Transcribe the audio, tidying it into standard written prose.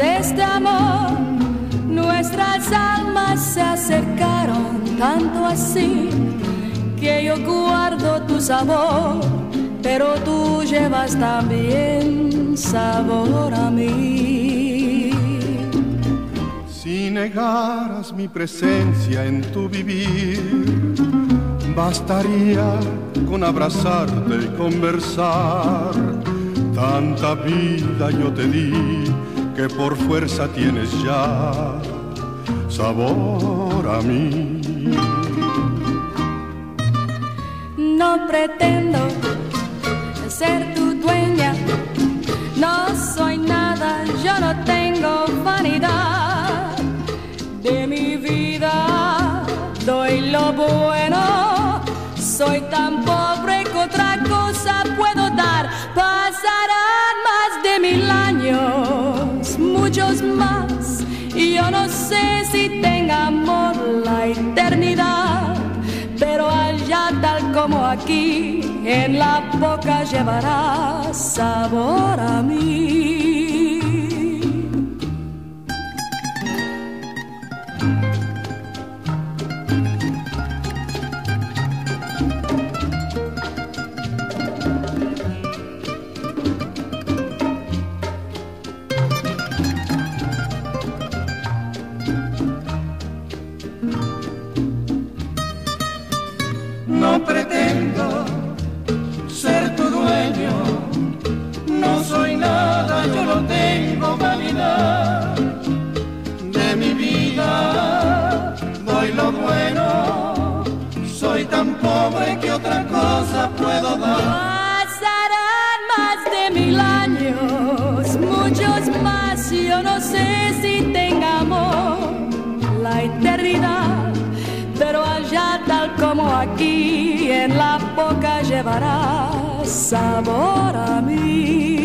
de este amor. Nuestras almas se acercaron tanto así que yo guardo tu sabor, pero tú llevas también sabor a mí. Si negaras mi presencia en tu vivir, bastaría con abrazarte y conversar. Tanta vida yo te di que por fuerza tienes ya sabor a mí. No pretendo ser tu dueña, no soy nada, yo no tengo vanidad. De mi vida doy lo bueno, soy tan pobre que otra cosa puedo dar. Pasarán más de 1000 años, muchos más, y yo no sé si tenga amor la eternidad, pero allá tal como aquí, en la boca llevará sabor a mí. No pretendo ser tu dueño, no soy nada, yo no tengo vanidad. De mi vida doy lo bueno, soy tan pobre que otra cosa puedo dar. Pasarán más de 1000 años, muchos más, yo no sé si tenga amor la eternidad, pero allá tal como aquí, en la boca llevará sabor a mí.